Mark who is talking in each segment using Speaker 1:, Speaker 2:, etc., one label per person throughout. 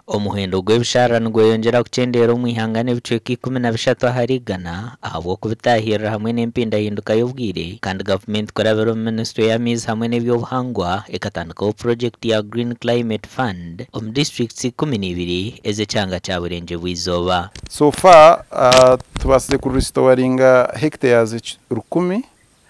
Speaker 1: Omuhendo gw'ebisharara nigweyongyera kukyendeera omu ihanga n'ebicuuka 13 aharigana ahabwo kubitahirira hamwe n'empindahinduka y'obwire kandi gavumenti kurabira omu minisitule y'amaizi hamwe n'ebyobuhangwa ekatandikaho project ya Green Climate Fund omu districts 12 ez'ekyanga kya Burenje bw'izooba.
Speaker 2: So far tubasize kurestoringa hectares 10,000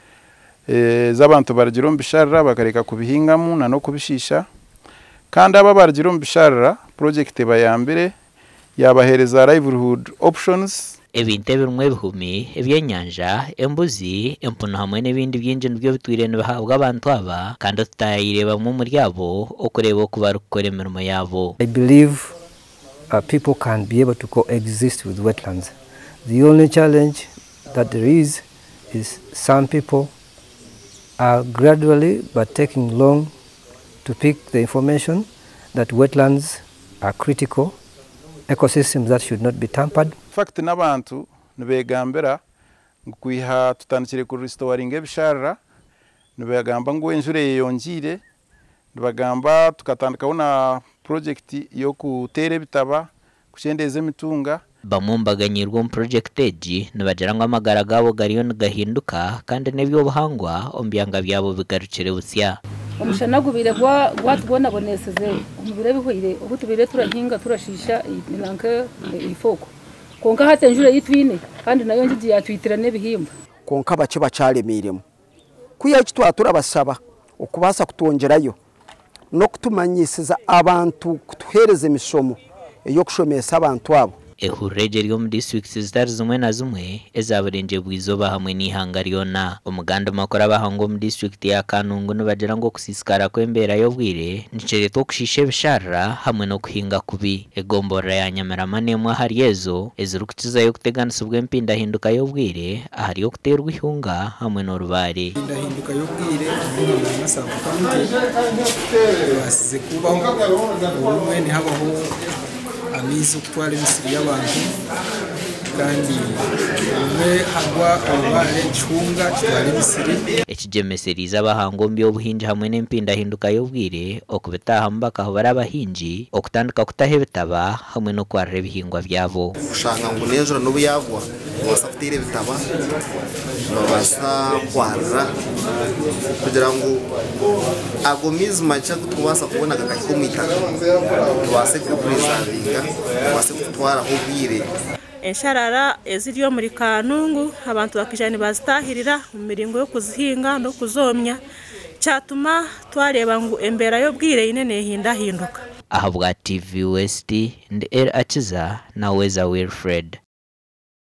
Speaker 2: z'abantu baragira omu bisharara bakareka kubihingamu na no kubishisha kandi aba baragira omu bisharara project bayambere yabahereza livelihood options.
Speaker 1: Ebintu ebirumwe bihumi ebyenyanja embuzi empunu hamwe n'ebindi byingi nibyo bitwire nibihabwa abantu aba kandi tutayirebamu muri abo okureba oku barikukora emirimo yabo.
Speaker 3: I believe people can be able to coexist with wetlands. The only challenge that there is some people are gradually but taking long to pick the information that wetlands are critical ecosystems that should not be tampered.
Speaker 2: Fact n'abantu nibegambira ngukwiha tutandikire ku restoring ebisharara nibegamba ngo enjure yeyongire nibagamba tukatandikaho na project yo kutere bitaba kukyendeza emitunga.
Speaker 1: Bamwe mbaganyirwa mu project egi nibagira ngo amagara gabo gariyo nigahinduka kandi n'ebyobuhangwa omu byanga byabo bigarukire busya.
Speaker 4: Omushana gubire gwatubona boneseze omubire bihwire obutubire turahinga turashisha ilanka ifoko konka hatenjure yitwine kandi nayo njiji yatwitira n'ebihimba
Speaker 5: konka bace bacalemiremo kuya kitwa turabasaba okubasa kutongerayo no kutumanyisiza abantu kutuhereza emisomo eyo kushomesa abantu abo.
Speaker 1: Ehurege ryo mu districts zitari zimwe na zimwe eza Burenje bw'izooba hamwe n'ihanga ryona. Omuganda makora abahango mu district ya Kanungu nibagira ngo kusisikara kw'embeera y'obwire nikireeta okushisha ebisharara hamwe n'okuhinga kubi. Egomborera ya Nyamirama n'emwe ahari ezo ezirikukizayo kuteganisibwa empindahinduka y'obwire ahari okuteerwa ihunga hamwe n'orubaare.
Speaker 6: Empindahinduka y'obwire basize kubaho obumwe nihabaho amizi okutwara emisiri y'abantu kandi umwe hagwa orubaare ekihunga kitwara emisiri.
Speaker 1: Ekigemeserize abahango mu by'obuhingi hamwe n'empindahinduka y'obwire okubitaahamu bakahobera abahingi okutandika kutaha ebitaba hamwe n'okwarira ebihingwa byabo.
Speaker 7: Kushanga ngu n'enjura n'obu yagwa babasa kuteera ebitaba babasa kwarira kugira ngu ago miizi makye tukubasa kubona gakahika omu itaka tubase kupreservinga tubase kutwaraho obwire.
Speaker 8: Ensharara eziri muri Kanungu abantu bakijani bazitahirira mu miringo yo kuzihinga no kuzomya cyatuma twareba ngo embera y'obwire ine nehindahinduka.
Speaker 1: Ahabwa TV West ndi Akiza na Weza Wilfred.